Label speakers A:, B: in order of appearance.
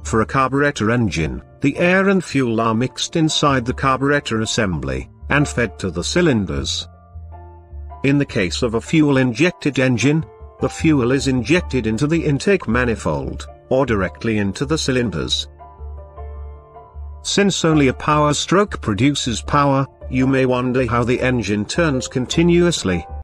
A: For a carburetor engine, the air and fuel are mixed inside the carburetor assembly, and fed to the cylinders. In the case of a fuel-injected engine, the fuel is injected into the intake manifold, or directly into the cylinders. Since only a power stroke produces power, you may wonder how the engine turns continuously.